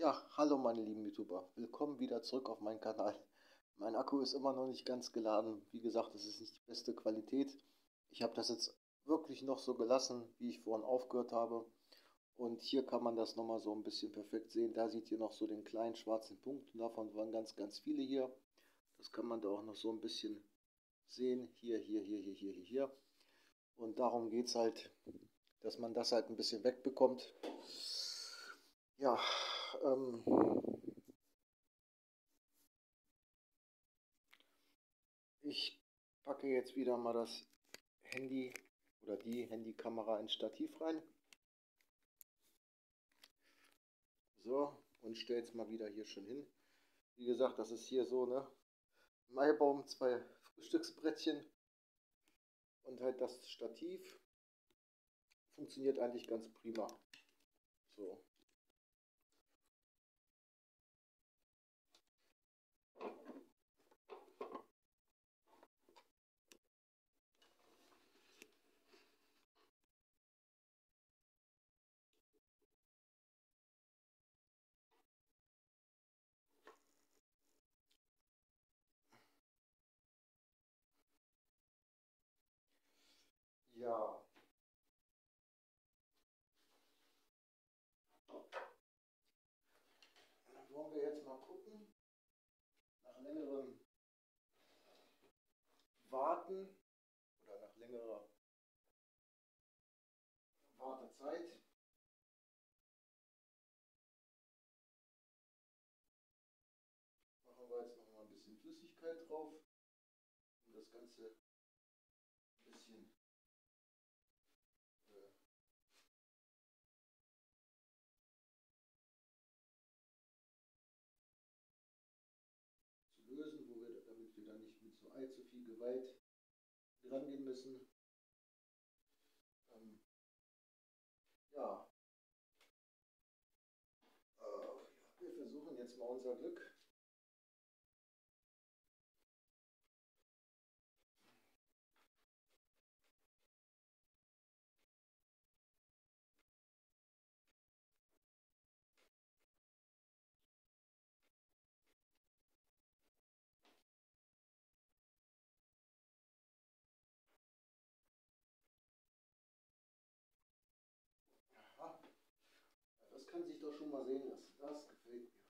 Ja, hallo meine lieben YouTuber, willkommen wieder zurück auf meinen Kanal. Mein Akku ist immer noch nicht ganz geladen. Wie gesagt, es ist nicht die beste Qualität. Ich habe das jetzt wirklich noch so gelassen, wie ich vorhin aufgehört habe. Und hier kann man das nochmal so ein bisschen perfekt sehen. Da seht ihr noch so den kleinen schwarzen Punkt. Und davon waren ganz viele hier. Das kann man da auch noch so ein bisschen sehen. Hier. Und darum geht es halt, dass man das halt ein bisschen wegbekommt. Ja, ähm, ich packe jetzt wieder mal das Handy oder die Handykamera ins Stativ rein. So, und stelle es mal wieder hier schön hin. Wie gesagt, das ist hier so, ne? Maibaum, zwei Frühstücksbrettchen und halt das Stativ. Funktioniert eigentlich ganz prima. So. Ja, dann wollen wir jetzt mal gucken, nach längerem Warten oder nach längerer Wartezeit, machen wir jetzt noch mal ein bisschen Flüssigkeit drauf, um das Ganze ein bisschen äh, zu lösen, damit wir dann nicht mit so allzu viel Gewalt rangehen müssen. Ähm, ja, wir versuchen jetzt mal unser Glück. Aha, das kann sich doch schon mal sehen lassen. Das gefällt mir.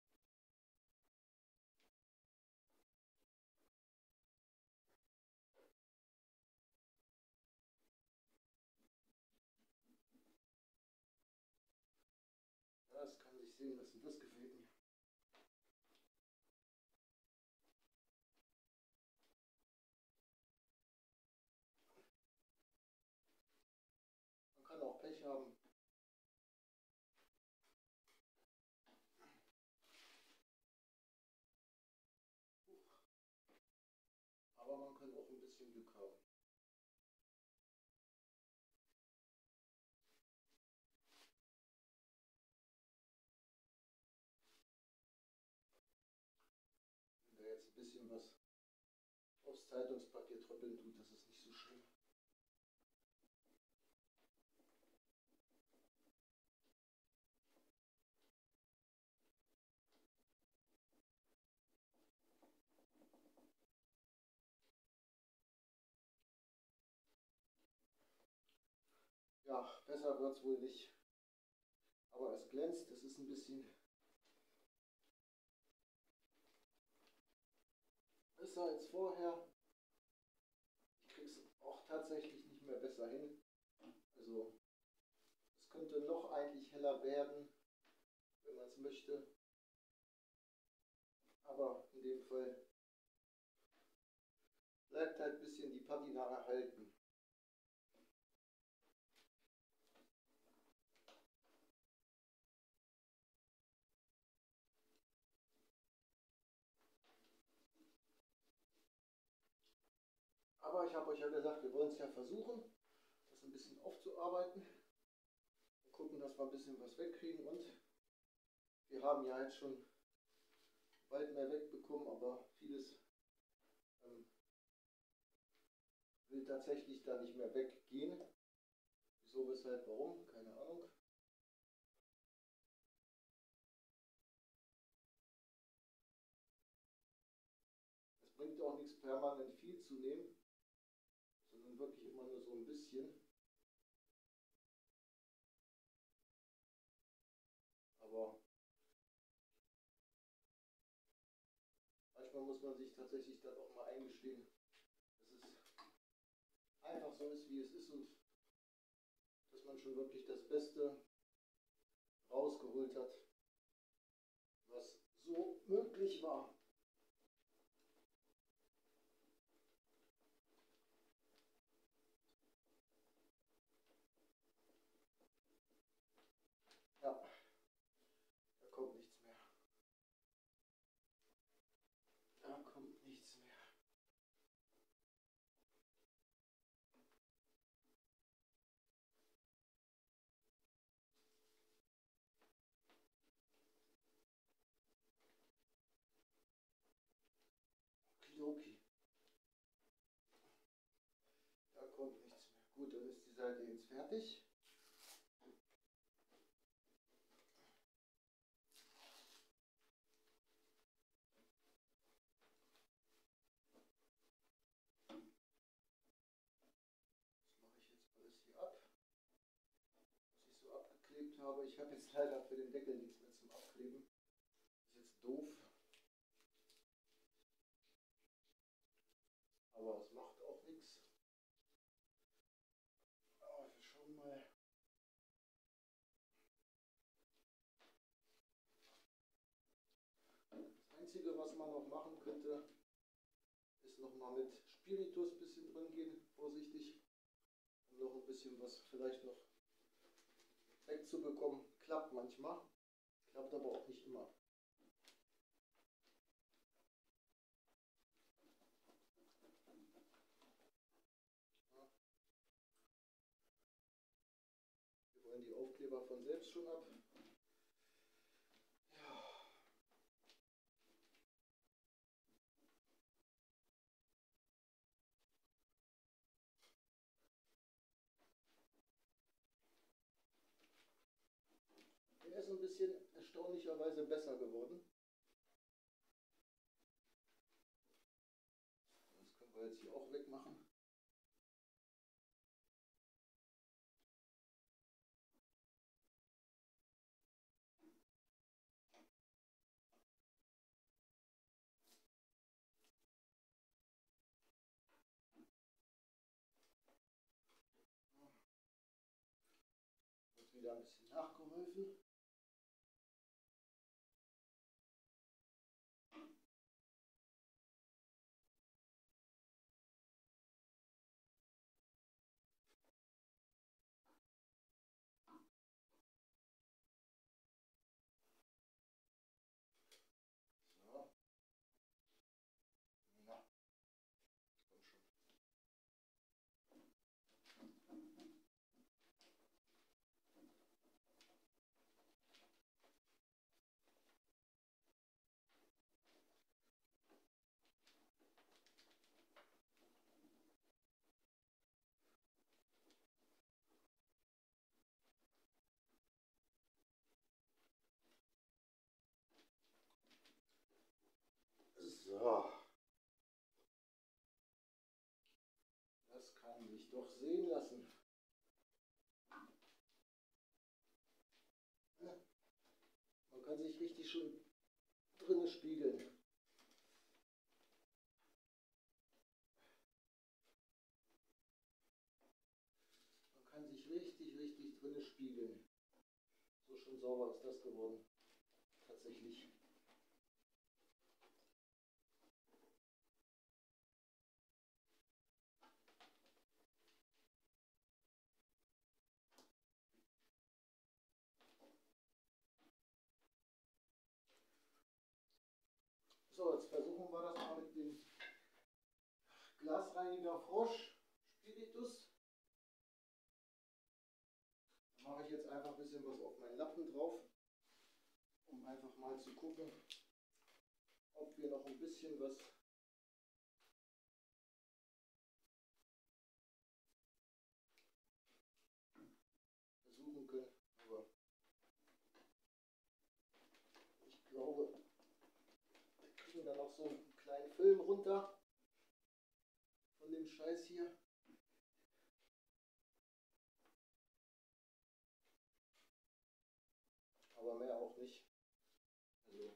Das kann sich sehen lassen. Das gefällt mir. Man kann auch Pech haben. Aber man kann auch ein bisschen Glück haben. Wenn da jetzt ein bisschen was aufs Zeitungspapier tröppeln tut, das ist nicht so schlimm. Ja, besser wird es wohl nicht. Aber es glänzt, es ist ein bisschen besser als vorher. Ich kriege es auch tatsächlich nicht mehr besser hin. Also es könnte noch eigentlich heller werden, wenn man es möchte. Aber in dem Fall bleibt halt ein bisschen die Patina erhalten. Aber ich habe euch ja gesagt, wir wollen es ja versuchen, das ein bisschen aufzuarbeiten. Und gucken, dass wir ein bisschen was wegkriegen. Und wir haben ja jetzt schon bald mehr wegbekommen, aber vieles ähm, will tatsächlich da nicht mehr weggehen. Wieso, weshalb, warum? Keine Ahnung. bringt auch nichts, permanent viel zu nehmen, sondern wirklich immer nur so ein bisschen. Aber manchmal muss man sich tatsächlich dann auch mal eingestehen, dass es einfach so ist, wie es ist und dass man schon wirklich das Beste rausgeholt hat, was so möglich war. Ja, da kommt nichts mehr. Da kommt nichts mehr. Okidoki. Da kommt nichts mehr. Gut, dann ist die Seite jetzt fertig. Aber ich habe jetzt leider für den Deckel nichts mehr zum Abkleben. Ist jetzt doof. Aber es macht auch nichts. Aber wir schauen mal. Das Einzige, was man noch machen könnte, ist nochmal mit Spiritus ein bisschen drin gehen, vorsichtig. Um noch ein bisschen was vielleicht noch wegzubekommen. Klappt manchmal, klappt aber auch nicht immer. Wir wollen die Aufkleber von selbst schon ab. Der ist ein bisschen erstaunlicherweise besser geworden. Das können wir jetzt hier auch wegmachen. Wird wieder ein bisschen nachgeholfen. So. Das kann sich doch sehen lassen. Man kann sich richtig schon drinnen spiegeln. Man kann sich richtig drinnen spiegeln. So schön sauber ist das geworden. Tatsächlich. So, jetzt versuchen wir das mal mit dem Glasreiniger Frosch Spiritus. Da mache ich jetzt einfach ein bisschen was auf meinen Lappen drauf, um einfach mal zu gucken, ob wir noch ein bisschen was versuchen können. Aber ich glaube, wir kriegen da noch so ein kleinen Film runter von dem Scheiß hier. Aber mehr auch nicht. Also.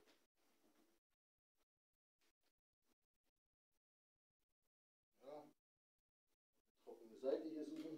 Ja. Trockene Seite hier suchen.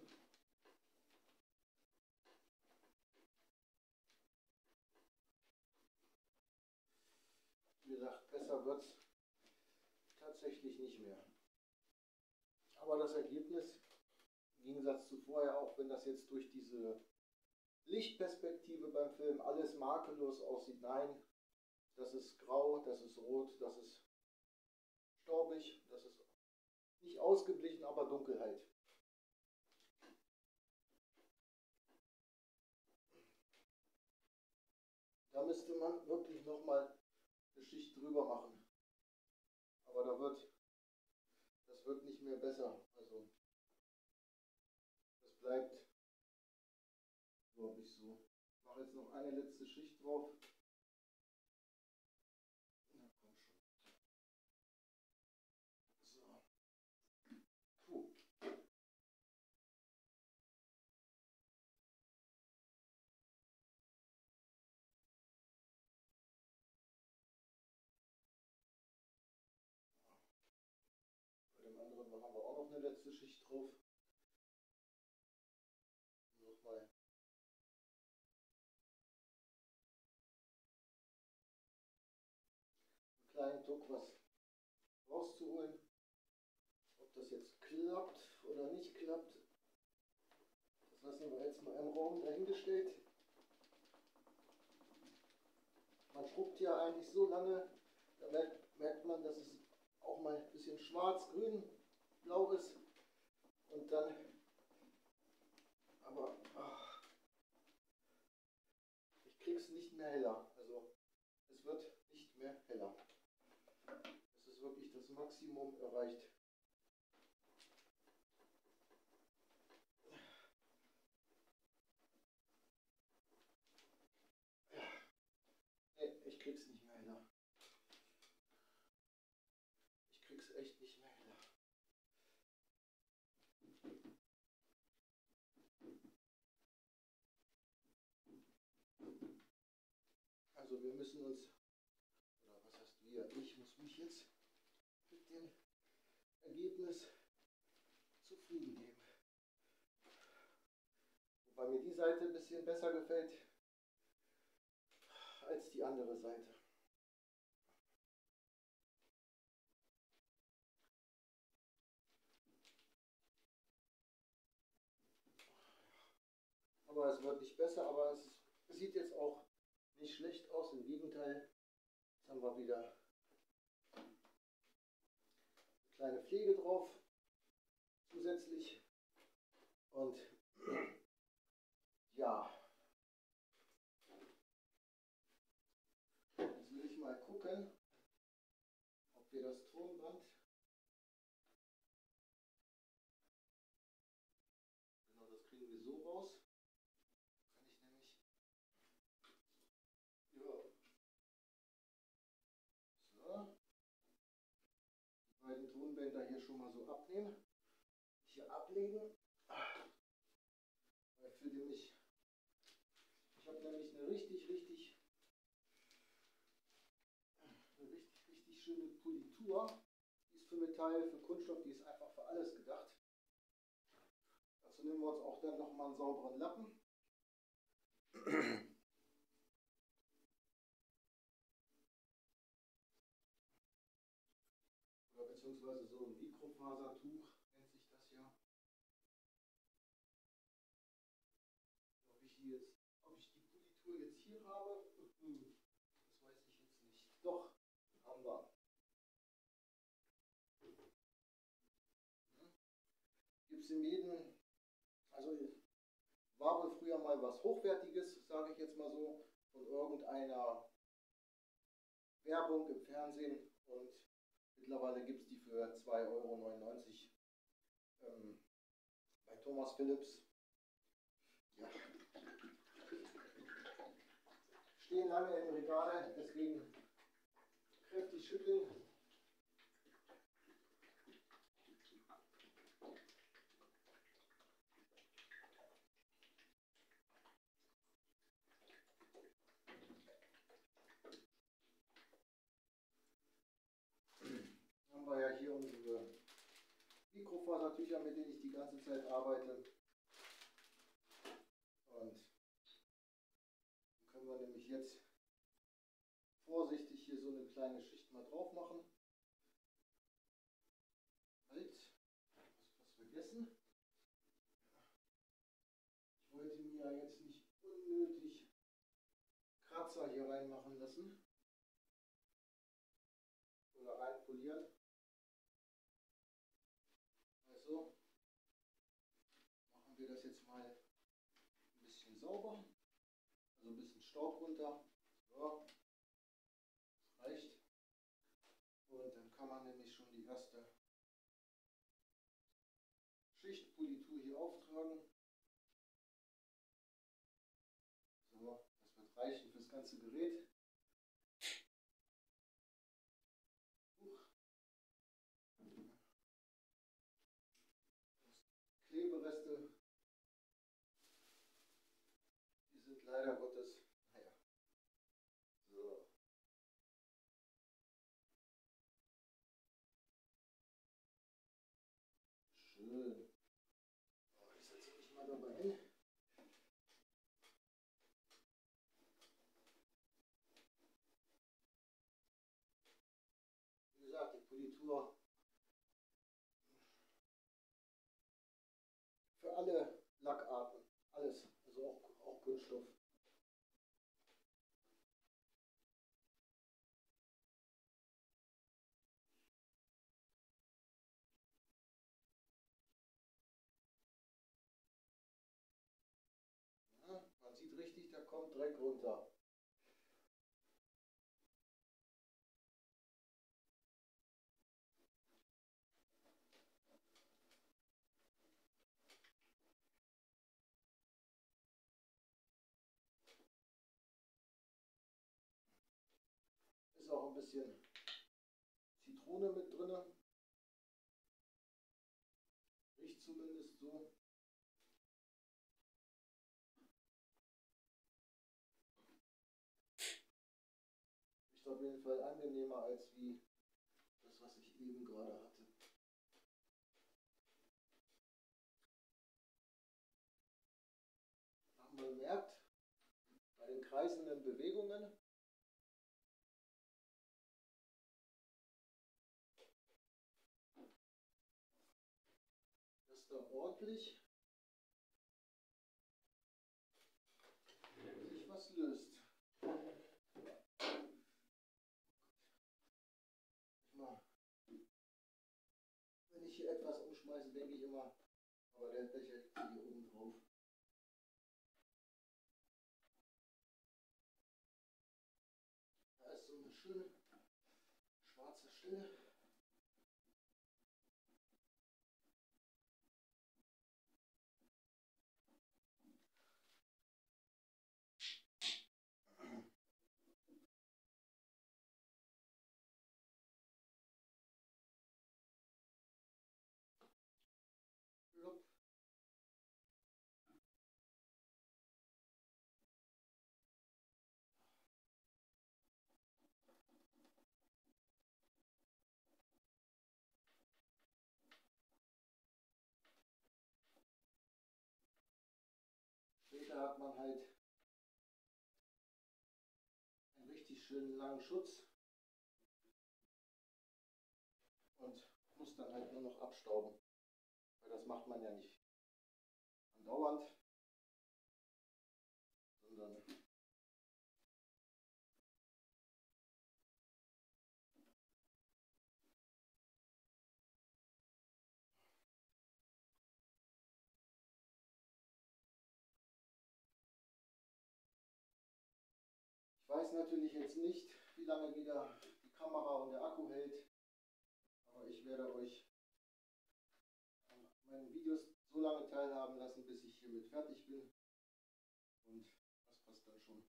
Wie gesagt, besser wird es tatsächlich nicht mehr. Aber das Ergebnis, im Gegensatz zu vorher, auch wenn das jetzt durch diese Lichtperspektive beim Film alles makellos aussieht, nein, das ist grau, das ist rot, das ist staubig, das ist nicht ausgeglichen, aber Dunkelheit. Da müsste man wirklich nochmal eine Schicht drüber machen. Aber das wird nicht mehr besser. Also das bleibt, glaube ich, so. Ich mache jetzt noch eine letzte Schicht drauf. Na komm schon. So. Puh. Bei dem anderen machen wir auch noch eine letzte Schicht drauf. Nochmal einen kleinen Druck was rauszuholen. Ob das jetzt klappt oder nicht klappt, das lassen wir jetzt mal im Raum dahingestellt. Man schrubbt ja eigentlich so lange, da merkt man, dass es auch mal ein bisschen schwarz, grün, blau ist. Und dann, aber ich krieg's nicht mehr heller. Also es wird nicht mehr heller. Es ist wirklich das Maximum erreicht. Nee, ich krieg's nicht mehr heller. Ich krieg's echt nicht mehr heller. Also wir müssen uns, oder was heißt wir, ich muss mich jetzt mit dem Ergebnis zufrieden geben. Wobei mir die Seite ein bisschen besser gefällt als die andere Seite. Aber es wird nicht besser, aber es sieht jetzt auch nicht schlecht aus. Im Gegenteil, jetzt haben wir wieder eine kleine Pflege drauf zusätzlich. Und ja, jetzt will ich mal gucken, ob wir das Tonband, genau, das kriegen wir so raus. Kann ich nämlich, ja, so, die beiden Tonbänder hier schon mal so abnehmen, hier ablegen. Weil für nämlich, ich habe nämlich eine richtig schöne Politur. Die ist für Metall, für Kunststoff, die ist einfach für alles gedacht. Dazu nehmen wir uns auch dann nochmal einen sauberen Lappen. Oder beziehungsweise so ein Mikrofasertuch nennt sich das ja. Ob ich die Politur jetzt hier habe, das weiß ich jetzt nicht. Doch, haben wir. Gibt es in jedem, also war wohl früher mal was Hochwertiges, sage ich jetzt mal so, von irgendeiner Werbung im Fernsehen, und mittlerweile gibt es die für 2,99 € bei Thomas Philips. Ja. Stehen lange im Regal, deswegen kräftig schütteln. Tücher, mit denen ich die ganze Zeit arbeite. Und dann können wir nämlich jetzt vorsichtig hier so eine kleine Schicht mal drauf machen. Halt, was vergessen. Ich wollte mir ja jetzt nicht unnötig Kratzer hier reinmachen lassen oder reinpolieren. Also machen wir das jetzt mal ein bisschen sauber, also ein bisschen Staub runter. So, das reicht. Und dann kann man nämlich schon die erste Schichtpolitur hier auftragen. So, das wird reichen fürs ganze Gerät. Klebereste, die sind leider Gottes, naja, so. Schön. So, ich setze mich mal dabei hin. Wie gesagt, die Politur für alle Lackarten, alles, also auch Kunststoff. Ja, man sieht richtig, da kommt Dreck runter. Ist auch ein bisschen Zitrone mit drin. Riecht zumindest so. Riecht auf jeden Fall angenehmer als wie das, was ich eben gerade hatte. Haben wir gemerkt, bei den kreisenden Bewegungen, dass da ordentlich sich was löst. Wenn ich hier etwas umschmeiße, denke ich immer, aber der Becher liegt hier oben drauf. Da ist so eine schöne schwarze Stelle. Plopp. Später hat man halt einen richtig schönen langen Schutz und muss dann halt nur noch abstauben. Weil das macht man ja nicht andauernd, sondern ich weiß natürlich jetzt nicht, wie lange wieder die Kamera und der Akku hält, aber ich werde euch an meinen Videos so lange teilhaben lassen, bis ich hiermit fertig bin. Und das passt dann schon.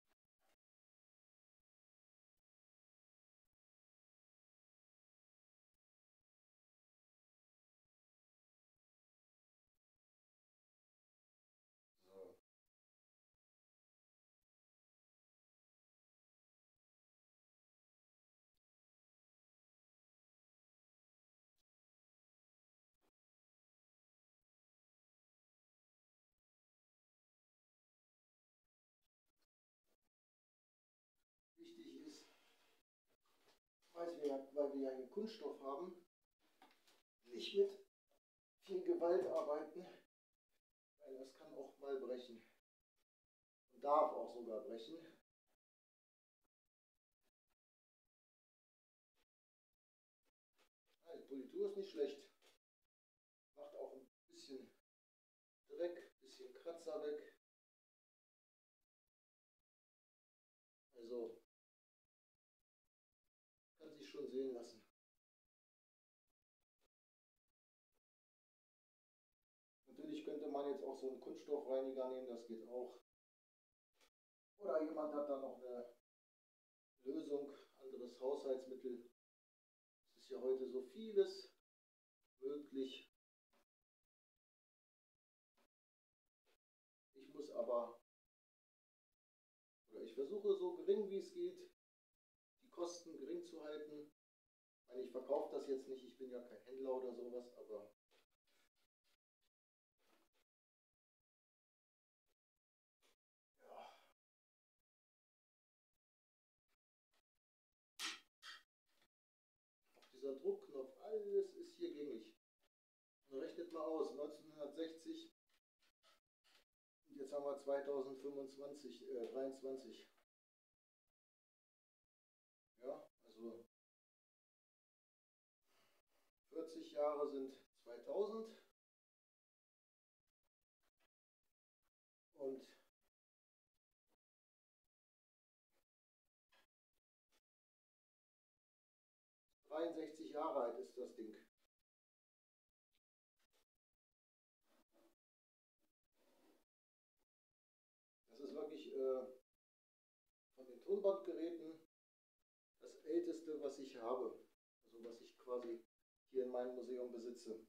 So. weil wir ja hier Kunststoff haben, nicht mit viel Gewalt arbeiten, weil das kann auch mal brechen und darf auch sogar brechen. Ja, die Politur ist nicht schlecht, macht auch ein bisschen Dreck, ein bisschen Kratzer weg. Also kann sich schon sehen lassen. Natürlich könnte man jetzt auch so einen Kunststoffreiniger nehmen, das geht auch. Oder jemand hat da noch eine Lösung, anderes Haushaltsmittel. Es ist ja heute so vieles möglich. Ich muss aber, oder ich versuche so gering wie es geht, die Kosten gering zu halten. Ich meine, ich verkaufe das jetzt nicht, ich bin ja kein Händler oder sowas, aber ja, dieser Druckknopf, alles ist hier gängig. Und rechnet mal aus, 1960 und jetzt haben wir 2025, 23. Ja, also 40 Jahre sind 2000 und 63 Jahre alt ist das Ding. Das ist wirklich von den Tonbandgeräten das älteste, was ich habe. Also was ich quasi hier in meinem Museum besitze.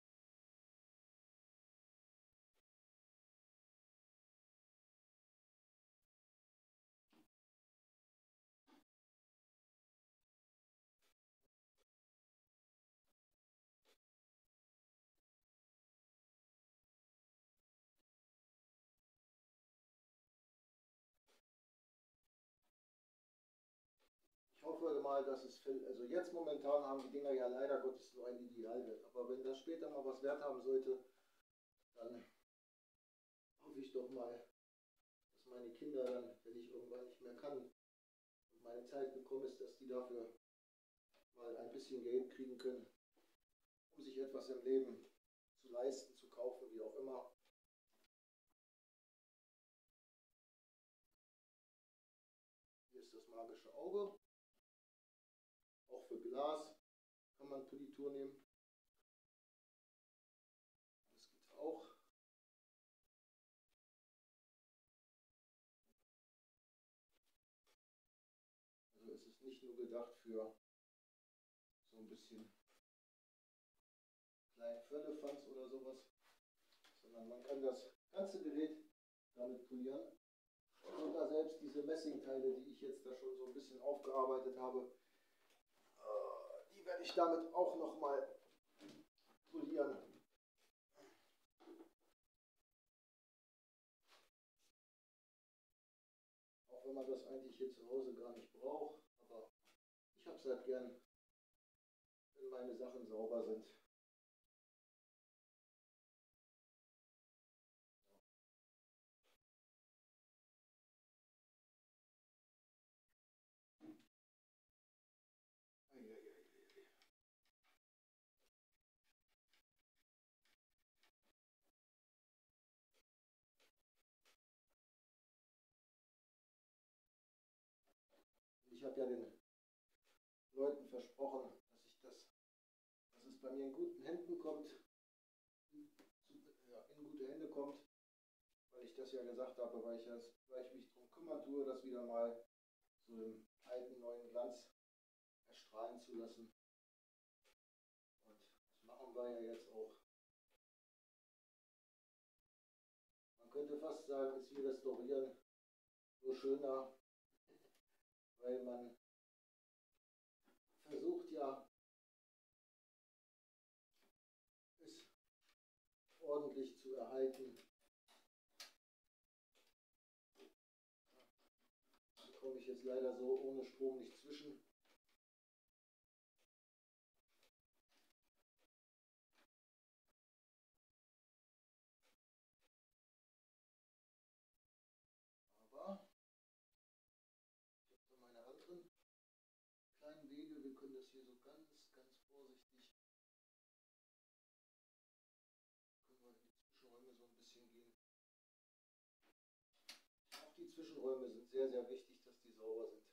Ich hoffe mal, dass es, also jetzt momentan haben die Dinger ja leider Gottes nur ein Idealwert. Aber wenn das später mal was wert haben sollte, dann hoffe ich doch mal, dass meine Kinder dann, wenn ich irgendwann nicht mehr kann und meine Zeit gekommen ist, dass die dafür mal ein bisschen Geld kriegen können, um sich etwas im Leben zu leisten, zu kaufen, wie auch immer. Hier ist das magische Auge. Auch für Glas kann man Politur nehmen. Das geht auch. Also es ist nicht nur gedacht für so ein bisschen kleinen Firlefanz oder sowas, sondern man kann das ganze Gerät damit polieren. Und sogar selbst diese Messingteile, die ich jetzt da schon so ein bisschen aufgearbeitet habe, die werde ich damit auch nochmal polieren. Auch wenn man das eigentlich hier zu Hause gar nicht braucht, aber ich habe es halt gern, wenn meine Sachen sauber sind. Ich habe ja den Leuten versprochen, dass es bei mir in guten Händen kommt, in gute Hände kommt, weil ich das ja gesagt habe, weil ich mich darum kümmern tue, das wieder mal so im alten, neuen Glanz erstrahlen zu lassen. Und das machen wir ja jetzt auch. Man könnte fast sagen, ist wie restaurieren nur schöner, weil man versucht ja, es ordentlich zu erhalten. Da komme ich jetzt leider so ohne Strom nicht zwischen. hier so ganz, ganz vorsichtig. Können wir in die Zwischenräume so ein bisschen gehen. Auch die Zwischenräume sind sehr, sehr wichtig, dass die sauber sind.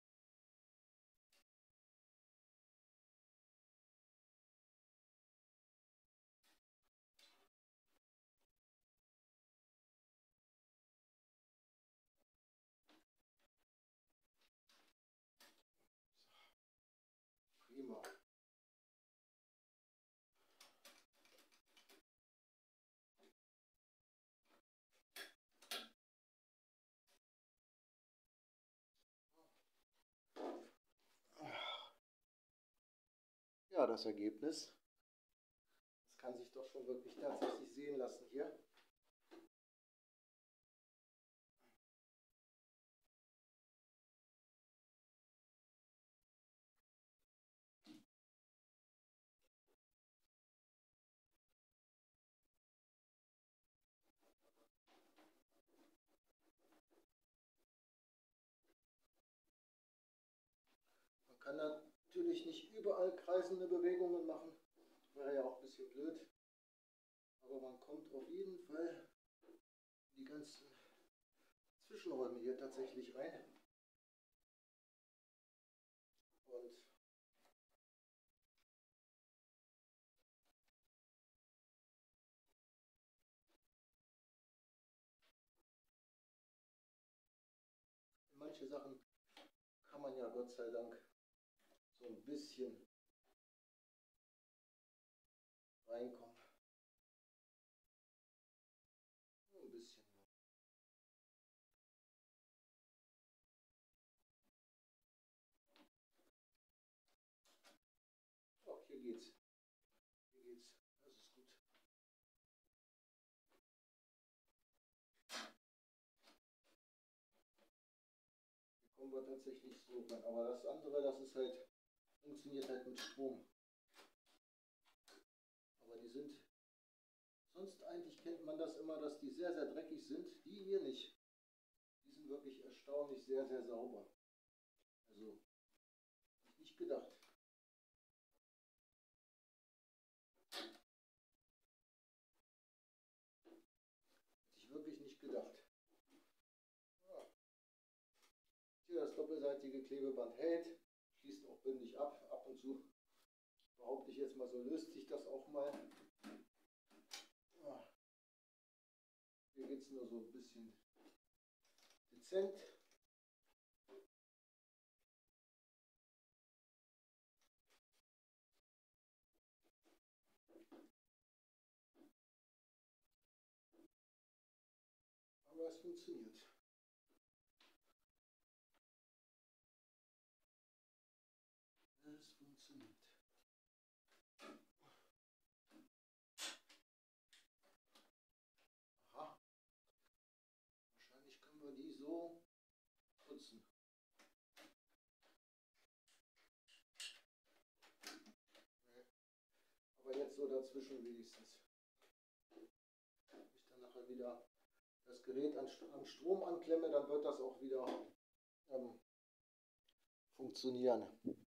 Prima. Ja, das Ergebnis. Das kann sich doch schon wirklich tatsächlich sehen lassen hier. Man kann natürlich nicht überall kreisende Bewegungen machen. Wäre ja auch ein bisschen blöd. Aber man kommt auf jeden Fall in die ganzen Zwischenräume hier tatsächlich rein. Und in manche Sachen kann man ja Gott sei Dank so ein bisschen reinkommen. Nur ein bisschen. Auch hier geht's. Hier geht's. Das ist gut. Hier kommen wir tatsächlich so rein. Aber das andere, das ist halt, funktioniert halt mit Strom. Aber die sind, sonst eigentlich kennt man das immer, dass die sehr, sehr dreckig sind. Die hier nicht. Die sind wirklich erstaunlich sehr, sehr sauber. Also, hätte ich nicht gedacht. Hätte ich wirklich nicht gedacht. Ja. Hier das doppelseitige Klebeband hält, schließt auch bündig ab. Ab und zu, behaupte ich jetzt mal so, löst sich das auch mal. Ja. Hier geht es nur so ein bisschen dezent. Aber es funktioniert. Es funktioniert. Aha. Wahrscheinlich können wir die so putzen. Aber jetzt so dazwischen wenigstens. Wenn ich dann nachher wieder das Gerät an Strom anklemme, dann wird das auch wieder funktionieren.